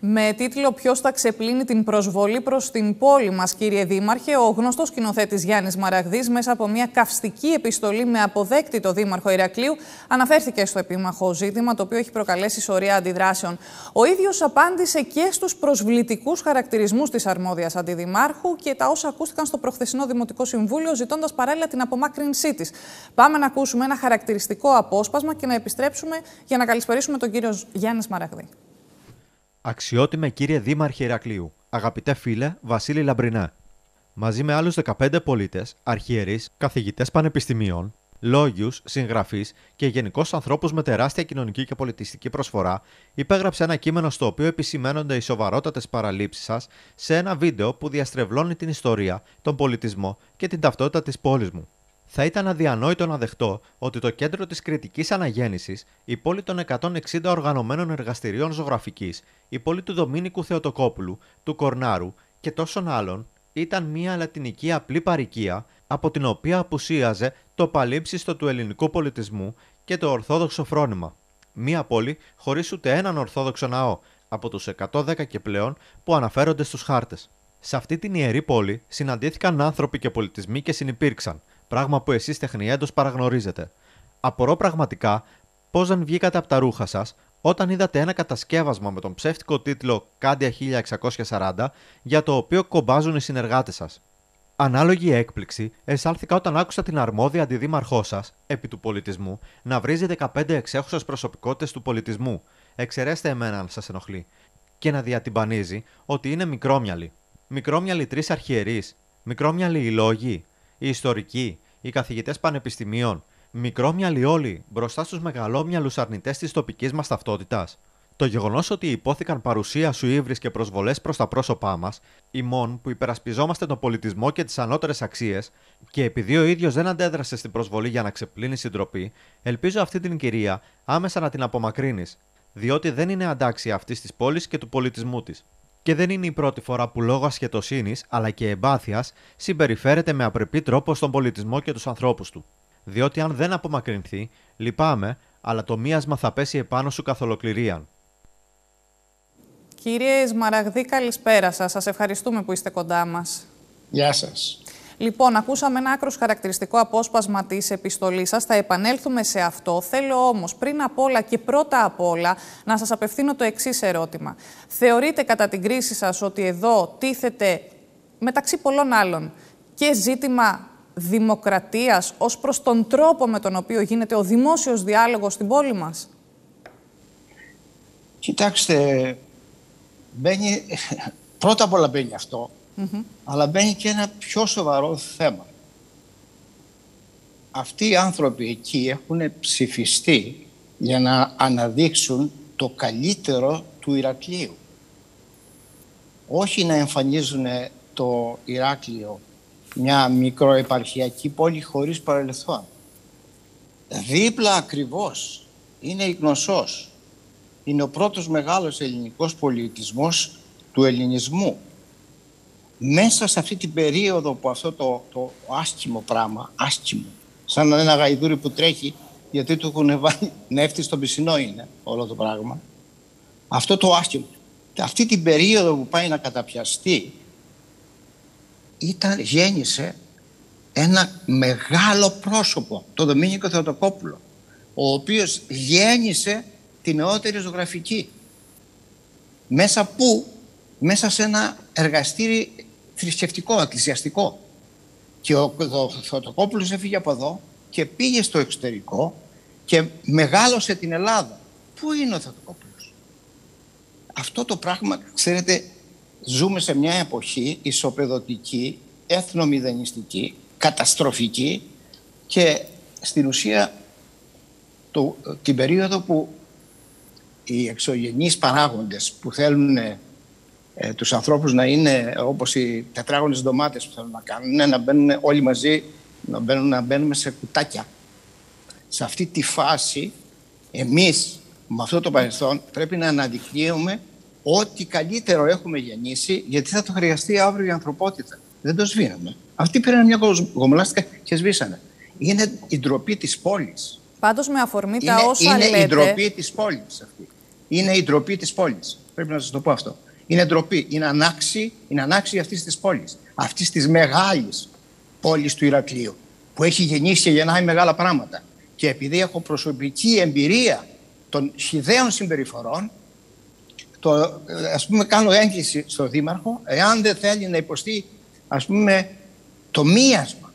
Με τίτλο «Ποιος θα ξεπλύνει την προσβολή προς την πόλη μας, κύριε Δήμαρχε», ο γνωστός σκηνοθέτης Γιάννης Μαραγδής, μέσα από μια καυστική επιστολή με αποδέκτη το Δήμαρχο Ηρακλείου, αναφέρθηκε στο επίμαχο ζήτημα, το οποίο έχει προκαλέσει σωρία αντιδράσεων. Ο ίδιος απάντησε και στους προσβλητικούς χαρακτηρισμούς της αρμόδιας αντιδημάρχου και τα όσα ακούστηκαν στο προχθεσινό Δημοτικό Συμβούλιο, ζητώντας παράλληλα την απομάκρυνσή της. Πάμε να ακούσουμε ένα χαρακτηριστικό απόσπασμα και να επιστρέψουμε για να καλησπερίσουμε τον κύριο Γιάννη Μαραγδή. Αξιότιμε κύριε Δήμαρχε Ηρακλείου, αγαπητέ φίλε Βασίλη Λαμπρινέ, μαζί με άλλους 15 πολίτες, αρχιερείς, καθηγητές πανεπιστημίων, λόγιους, συγγραφείς και γενικώς ανθρώπους με τεράστια κοινωνική και πολιτιστική προσφορά, υπέγραψε ένα κείμενο στο οποίο επισημαίνονται οι σοβαρότατες παραλήψεις σας σε ένα βίντεο που διαστρεβλώνει την ιστορία, τον πολιτισμό και την ταυτότητα της πόλης μου. Θα ήταν αδιανόητο να δεχτώ ότι το κέντρο της κριτικής αναγέννησης, η πόλη των 160 οργανωμένων εργαστηρίων ζωγραφικής, η πόλη του Δομήνικου Θεοτοκόπουλου, του Κορνάρου και τόσων άλλων, ήταν μια λατινική απλή παροικία από την οποία απουσίαζε το παλίψιστο του ελληνικού πολιτισμού και το ορθόδοξο φρόνημα. Μια πόλη χωρίς ούτε έναν ορθόδοξο ναό, από τους 110 και πλέον που αναφέρονται στους χάρτες. Σε αυτή την ιερή πόλη συναντήθηκαν άνθρωποι και πολιτισμοί και συνυπήρξαν. Πράγμα που εσείς τεχνιέντος παραγνωρίζετε. Απορώ πραγματικά πώς δεν βγήκατε από τα ρούχα σας όταν είδατε ένα κατασκεύασμα με τον ψεύτικο τίτλο Κάντια 1640, για το οποίο κομπάζουν οι συνεργάτες σας. Ανάλογη έκπληξη αισθάνθηκα όταν άκουσα την αρμόδια αντιδήμαρχό σας, επί του πολιτισμού, να βρίζει 15 εξέχουσες προσωπικότητες του πολιτισμού, εξαιρέστε εμένα αν σας ενοχλεί, και να διατυμπανίζει ότι είναι μικρόμυαλοι. Μικρόμυαλοι 3 αρχιερείς, μικρόμυαλοι οι λόγοι, οι ιστορικοί, οι καθηγητές πανεπιστημίων, μικρόμυαλοι όλοι μπροστά στους μεγαλόμυαλους αρνητές της τοπικής μας ταυτότητας. Το γεγονός ότι υπόθηκαν παρουσία σου ύβρις και προσβολές προς τα πρόσωπά μας, ημών που υπερασπιζόμαστε τον πολιτισμό και τις ανώτερες αξίες, και επειδή ο ίδιος δεν αντέδρασε στην προσβολή για να ξεπλύνει συντροπή, ελπίζω αυτή την κυρία άμεσα να την απομακρύνεις, διότι δεν είναι αντάξια αυτής της πόλης και του πολιτισμού της. Και δεν είναι η πρώτη φορά που λόγω ασχετοσύνης αλλά και εμπάθειας συμπεριφέρεται με απρεπή τρόπο στον πολιτισμό και τους ανθρώπους του. Διότι αν δεν απομακρυνθεί, λυπάμαι, αλλά το μίασμα θα πέσει επάνω σου καθ' ολοκληρίαν. Κύριε Σμαραγδή, καλησπέρα σας. Σας ευχαριστούμε που είστε κοντά μας. Γεια σας. Λοιπόν, ακούσαμε ένα άκρως χαρακτηριστικό απόσπασμα της επιστολής σας. Θα επανέλθουμε σε αυτό. Θέλω όμως πριν απ' όλα και πρώτα απ' όλα να σας απευθύνω το εξής ερώτημα. Θεωρείτε κατά την κρίση σας ότι εδώ τίθεται μεταξύ πολλών άλλων και ζήτημα δημοκρατίας ως προς τον τρόπο με τον οποίο γίνεται ο δημόσιος διάλογος στην πόλη μας? Κοιτάξτε, πρώτα απ' όλα μπαίνει αυτό. Αλλά μπαίνει και ένα πιο σοβαρό θέμα. Αυτοί οι άνθρωποι εκεί έχουν ψηφιστεί για να αναδείξουν το καλύτερο του Ηρακλείου. Όχι να εμφανίζουν το Ηράκλειο μια μικροεπαρχιακή πόλη χωρίς παρελθόν. Δίπλα ακριβώς είναι η Κνωσσός. Είναι ο πρώτος μεγάλος ελληνικός πολιτισμός του ελληνισμού. Μέσα σε αυτή την περίοδο που αυτό το άσχημο πράγμα, άσχημο, σαν ένα γαϊδούρι που τρέχει γιατί του έχουν βάλει νεύτη στον πισινό είναι όλο το πράγμα, αυτό το άσχημο, αυτή την περίοδο που πάει να καταπιαστεί, γέννησε ένα μεγάλο πρόσωπο, το Δομήνικο Θεοτοκόπουλο, ο οποίος γέννησε την νεότερη ζωγραφική. Μέσα σε ένα εργαστήρι θρησκευτικό, εκκλησιαστικό. Και ο Θεοτοκόπουλος έφυγε από εδώ και πήγε στο εξωτερικό και μεγάλωσε την Ελλάδα. Πού είναι ο Θεοτοκόπουλος? Αυτό το πράγμα, ξέρετε, ζούμε σε μια εποχή ισοπεδωτική, εθνομηδενιστική, καταστροφική και στην ουσία την περίοδο που οι εξωγενείς παράγοντες που θέλουν τους ανθρώπους να είναι όπως οι τετράγωνες ντομάτες που θέλουν να κάνουν, να μπαίνουν όλοι μαζί, να μπαίνουμε σε κουτάκια. Σε αυτή τη φάση εμείς με αυτό το παρελθόν πρέπει να αναδεικνύουμε ό,τι καλύτερο έχουμε γεννήσει, γιατί θα το χρειαστεί αύριο η ανθρωπότητα. Δεν το σβήνουμε. Αυτοί πήραν μια γομολάστικα και σβήσανε. Είναι η ντροπή της πόλης. Πάντως με αφορμή τα όσα λέτε... Είναι η ντροπή της πόλης αυτή. Είναι η ντροπή της πόλης. Πρέπει να σας το πω αυτό. Είναι ντροπή. Είναι ανάξιοι αυτής της πόλης. Αυτής της μεγάλης πόλης του Ηρακλείου. Που έχει γεννήσει και γεννάει μεγάλα πράγματα. Και επειδή έχω προσωπική εμπειρία των χυδαίων συμπεριφορών, ας πούμε, κάνω έγκληση στο Δήμαρχο, εάν δεν θέλει να υποστεί, ας πούμε, το μίασμα,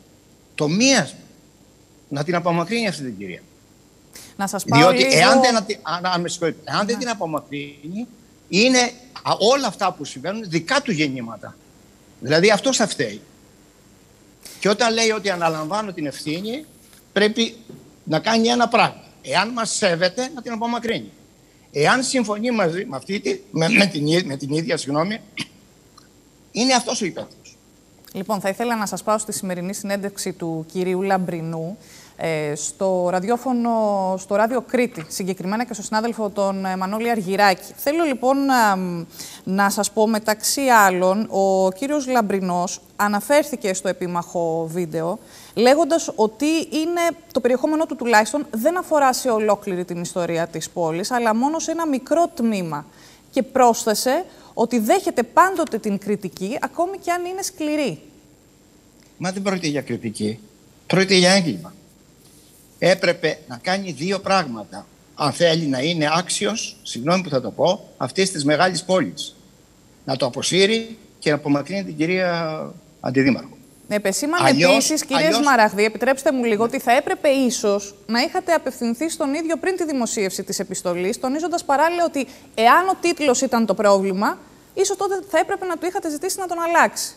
να την απομακρύνει αυτή την κυρία. Να σας πάω διότι λίγο... εάν δεν την απομακρύνει, είναι όλα αυτά που συμβαίνουν δικά του γεννήματα. Δηλαδή αυτός θα φταίει. Και όταν λέει ότι αναλαμβάνω την ευθύνη, πρέπει να κάνει ένα πράγμα. Εάν μας σέβεται, να την απομακρύνει. Εάν συμφωνεί μαζί με την ίδια, είναι αυτός ο υπεύθυνος. Λοιπόν, θα ήθελα να σας πάω στη σημερινή συνέντευξη του κυρίου Λαμπρινού στο ραδιόφωνο, στο Ράδιο Κρήτη, συγκεκριμένα και στο συνάδελφο τον Μανώλη Αργυράκη. Θέλω λοιπόν να σας πω, μεταξύ άλλων, ο κύριος Λαμπρινός αναφέρθηκε στο επίμαχο βίντεο, λέγοντας ότι το περιεχόμενό του τουλάχιστον δεν αφορά σε ολόκληρη την ιστορία της πόλης, αλλά μόνο σε ένα μικρό τμήμα. Και πρόσθεσε ότι δέχεται πάντοτε την κριτική, ακόμη και αν είναι σκληρή. Μα δεν πρόκειται για κριτική. Πρόκειται για έγκλημα. Έπρεπε να κάνει δύο πράγματα. Αν θέλει να είναι άξιος, συγγνώμη που θα το πω, αυτής της μεγάλης πόλης. Να το αποσύρει και να απομακρύνει την κυρία Αντιδήμαρχο. Επεσήμανε επίσης, κύριε Σμαραγδί, επιτρέψτε μου λίγο, ότι θα έπρεπε ίσως να είχατε απευθυνθεί στον ίδιο πριν τη δημοσίευση της επιστολής, τονίζοντας παράλληλα ότι εάν ο τίτλος ήταν το πρόβλημα, ίσως τότε θα έπρεπε να του είχατε ζητήσει να τον αλλάξει.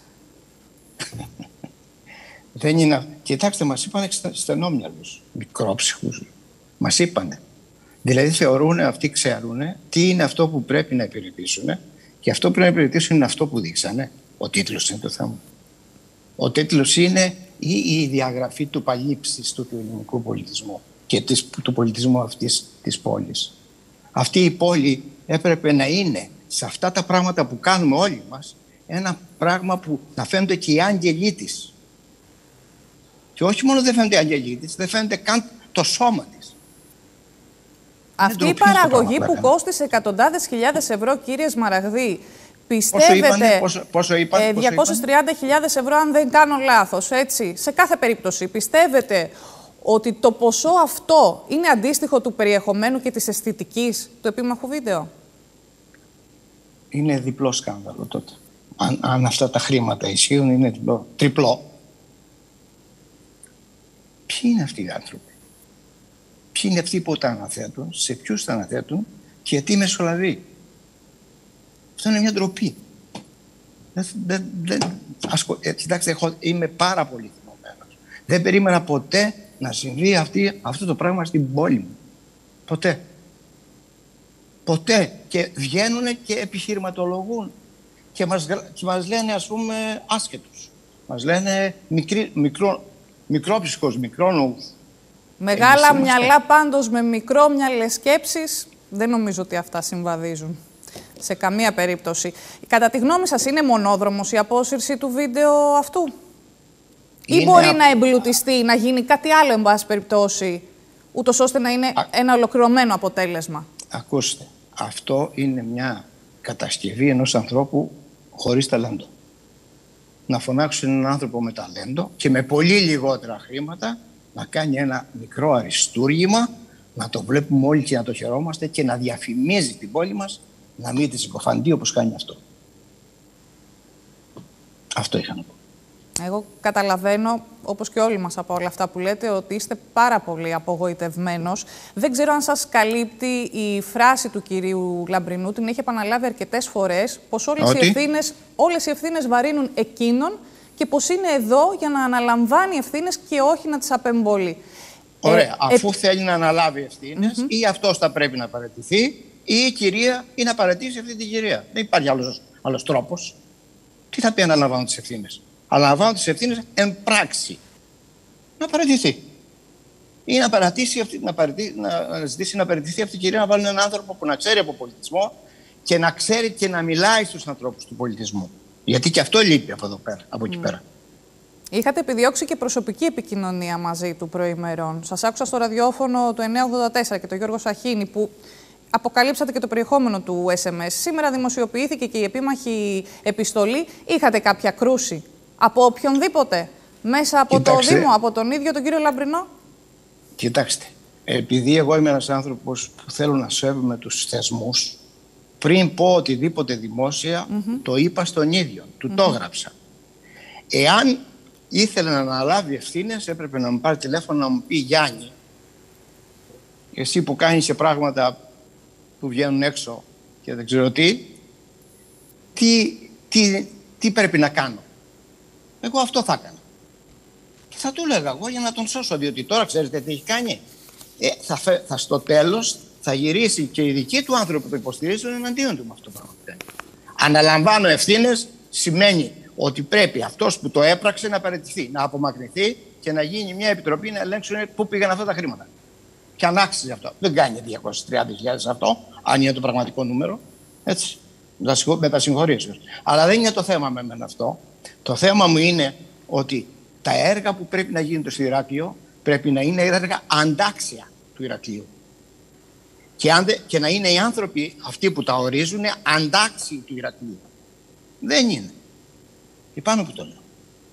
Δεν είναι. Κοιτάξτε, μας είπανε στενόμυαλους, μικρόψυχους. Μας είπανε. Δηλαδή θεωρούν, αυτοί ξέρουν τι είναι αυτό που πρέπει να υπηρετήσουν, και αυτό που πρέπει να υπηρετήσουν είναι αυτό που δείξανε. Ο τίτλος είναι το θέμα. Ο τίτλος είναι η διαγραφή του παλίψιστου του ελληνικού πολιτισμού και του πολιτισμού αυτής της πόλης. Αυτή η πόλη έπρεπε να είναι σε αυτά τα πράγματα που κάνουμε όλοι μας ένα πράγμα που να φαίνονται και οι άγγελοι της. Και όχι μόνο δεν φαίνονται οι άγγελοι της, δεν φαίνεται καν το σώμα της. Αυτή η παραγωγή που κόστησε εκατοντάδες χιλιάδες ευρώ, κύριε Σμαραγδί, πιστεύετε, πόσο είπαν, 230.000 ευρώ αν δεν κάνω λάθος, έτσι, σε κάθε περίπτωση, πιστεύετε ότι το ποσό αυτό είναι αντίστοιχο του περιεχομένου και της αισθητικής του επίμαχου βίντεο? Είναι διπλό σκάνδαλο τότε. Αν αυτά τα χρήματα ισχύουν, είναι τριπλό. Ποιοι είναι αυτοί οι άνθρωποι? Ποιοι είναι αυτοί που τα αναθέτουν, σε ποιους τα αναθέτουν και γιατί μεσολαβεί? Αυτό είναι μια ντροπή. Κοιτάξτε, είμαι πάρα πολύ θυμωμένος. Δεν περίμενα ποτέ να συμβεί αυτό το πράγμα στην πόλη μου. Ποτέ. Ποτέ. Και βγαίνουν και επιχειρηματολογούν. Και μας λένε, ας πούμε, άσχετους. Μας λένε μικρόψυχος, μικρόνους. Μεγάλα μυαλά πάντως με μικρόμυαλες σκέψεις, δεν νομίζω ότι αυτά συμβαδίζουν. Σε καμία περίπτωση. Κατά τη γνώμη σας, είναι μονόδρομος η απόσυρση του βίντεο αυτού? Ή μπορεί να εμπλουτιστεί, να γίνει κάτι άλλο, εν πάση περιπτώσει, ούτως ώστε να είναι ένα ολοκληρωμένο αποτέλεσμα? Ακούστε, αυτό είναι μια κατασκευή ενός ανθρώπου χωρίς ταλέντο. Να φωνάξουν έναν άνθρωπο με ταλέντο και με πολύ λιγότερα χρήματα να κάνει ένα μικρό αριστούργημα, να το βλέπουμε όλοι και να το χαιρόμαστε και να διαφημίζει την πόλη μας, να μην τη συκοφαντεί όπως κάνει αυτό. Αυτό είχα να πω. Εγώ καταλαβαίνω, όπως και όλοι μας από όλα αυτά που λέτε, ότι είστε πάρα πολύ απογοητευμένος. Δεν ξέρω αν σας καλύπτει η φράση του κυρίου Λαμπρινού, την έχει επαναλάβει αρκετές φορές, πως όλες οι ευθύνες βαρύνουν εκείνον και πως είναι εδώ για να αναλαμβάνει ευθύνες και όχι να τις απεμπολεί. Ωραία. Αφού θέλει να αναλάβει ευθύνες, ή αυτός θα πρέπει να παραιτηθεί, ή η κυρία ή να παραιτήσει αυτή την κυρία. Δεν υπάρχει άλλος τρόπος. Τι θα πει αναλαμβάνω τις ευθύνες? Αναλαμβάνω τις ευθύνες εν πράξη. Να παραιτηθεί. Ή να ζητήσει να παραιτηθεί αυτή η κυρία, να βάλουν έναν άνθρωπο που να ξέρει από πολιτισμό και να ξέρει και να μιλάει στους ανθρώπους του πολιτισμού. Γιατί και αυτό λείπει από εδώ πέρα, από εκεί πέρα. Είχατε επιδιώξει και προσωπική επικοινωνία μαζί του προημερών. Σας άκουσα στο ραδιόφωνο του 984 και τον Γιώργο Σαχίνη, που Αποκαλύψατε και το περιεχόμενο του SMS. Σήμερα δημοσιοποιήθηκε και η επίμαχη επιστολή. Είχατε κάποια κρούση από οποιονδήποτε μέσα από το Δήμο, από τον ίδιο τον κύριο Λαμπρινό? Κοιτάξτε, επειδή εγώ είμαι ένας άνθρωπος που θέλω να σέβομαι τους θεσμούς, πριν πω οτιδήποτε δημόσια, το είπα στον ίδιο, του το έγραψα. Εάν ήθελε να αναλάβει ευθύνες, έπρεπε να μου πάρει τηλέφωνο να μου πει: Γιάννη, εσύ που κάνεις και πράγματα που βγαίνουν έξω και δεν ξέρω τι πρέπει να κάνω. Εγώ αυτό θα έκανα. Και θα του έλεγα εγώ για να τον σώσω, διότι τώρα ξέρετε τι έχει κάνει. Θα στο τέλος θα γυρίσει και οι δικοί του άνθρωποι που το υποστηρίζουν εναντίον του με αυτό το πράγμα. Αναλαμβάνω ευθύνες σημαίνει ότι πρέπει αυτός που το έπραξε να παραιτηθεί, να απομακρυνθεί και να γίνει μια επιτροπή να ελέγξουν πού πήγαν αυτά τα χρήματα. Και αν άξιζε αυτό. Δεν κάνει 230.000 αυτό, αν είναι το πραγματικό νούμερο. Έτσι. Με τα συγχωρήσεις. Αλλά δεν είναι το θέμα με εμένα αυτό. Το θέμα μου είναι ότι τα έργα που πρέπει να γίνουν στο Ηράκλειο πρέπει να είναι έργα αντάξια του Ηρακλείου. Και να είναι οι άνθρωποι αυτοί που τα ορίζουν αντάξιοι του Ηρακλείου. Δεν είναι. Και πάνω που το λέω.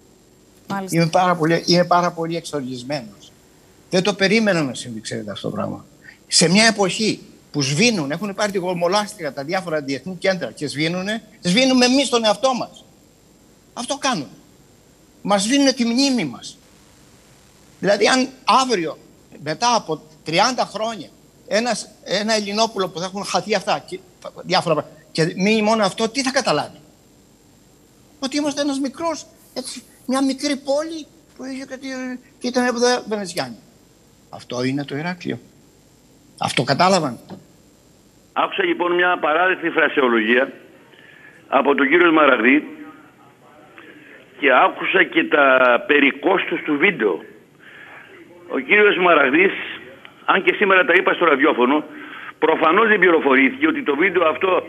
Είμαι πάρα πολύ εξοργισμένος. Δεν το περίμενα να συμβεί, ξέρετε, αυτό το πράγμα. Σε μια εποχή που σβήνουν, έχουν πάρει τη γομολάστικα τα διάφορα διεθνή κέντρα και σβήνουμε εμείς τον εαυτό μας. Αυτό κάνουν. Μας σβήνουν τη μνήμη μας. Δηλαδή, αν αύριο, μετά από 30 χρόνια, ένα Ελληνόπουλο που θα έχουν χαθεί αυτά και διάφορα πράγματα και μείνει μόνο αυτό, τι θα καταλάβει? Ότι είμαστε ένας μικρός, έτσι, μια μικρή πόλη που είχε και ήταν εδώ Βενεζιάννη. Αυτό είναι το Ηράκλειο. Αυτό κατάλαβαν. Άκουσα λοιπόν μια παράδεκτη φρασεολογία από τον κύριο Σμαραγδή και άκουσα και τα περί κόστους του βίντεο. Ο κύριος Σμαραγδής, αν και σήμερα τα είπα στο ραδιόφωνο, προφανώς δεν πληροφορήθηκε ότι το βίντεο αυτό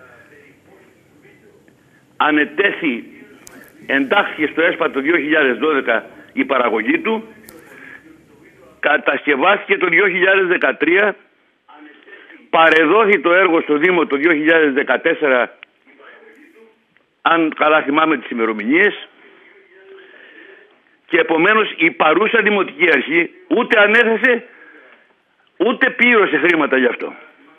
ανετέθη, εντάχθηκε στο ΕΣΠΑ το 2012 η παραγωγή του, κατασκευάστηκε το 2013, παρεδόθη το έργο στο Δήμο το 2014, αν καλά θυμάμαι τις ημερομηνίες, και επομένως η παρούσα Δημοτική Αρχή ούτε ανέθεσε ούτε πλήρωσε χρήματα γι' αυτό.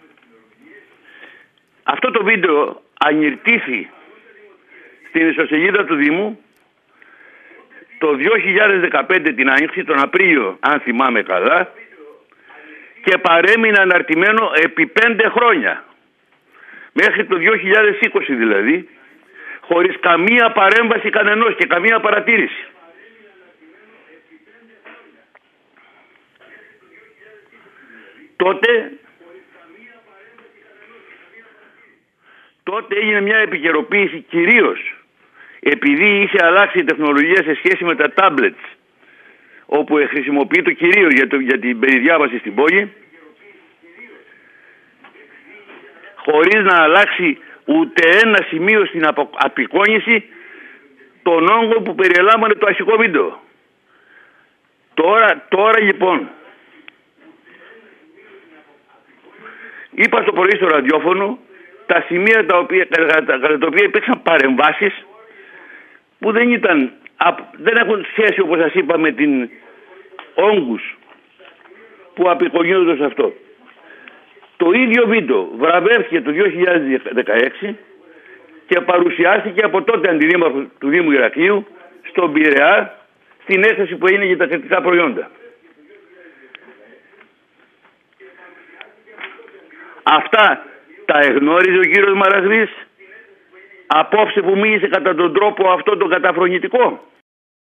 Αυτό το βίντεο ανηρτήθη στην ιστοσελίδα του Δήμου το 2015 την Άνοιξη, τον Απρίλιο αν θυμάμαι καλά, και παρέμεινε αναρτημένο επί 5 χρόνια. Μέχρι το 2020 δηλαδή, χωρίς καμία παρέμβαση κανενός και καμία παρατήρηση. Τότε έγινε μια επικαιροποίηση κυρίως επειδή είχε αλλάξει η τεχνολογία σε σχέση με τα tablets, όπου χρησιμοποιείται κυρίως για την περιδιάβαση στην πόλη, χωρίς να αλλάξει ούτε ένα σημείο στην απεικόνηση των όγκων που περιελάμβανε το αρχικό βίντεο. Τώρα λοιπόν, είπα στο πρωί στο ραδιόφωνο τα σημεία κατά τα οποία υπήρξαν παρεμβάσεις που δεν έχουν σχέση, όπως σας είπα, με την όγκους που απεικονίζονται σε αυτό. Το ίδιο βίντεο βραβεύτηκε το 2016 και παρουσιάστηκε από τότε αντιδήμαρχο του Δήμου Ηρακλείου στον Πειραιά, στην έκθεση που έγινε για τα θετικά προϊόντα. Αυτά τα εγνώριζε ο κύριος Μαραγδής απόψε που μίλησε κατά τον τρόπο αυτό τον καταφρονητικό?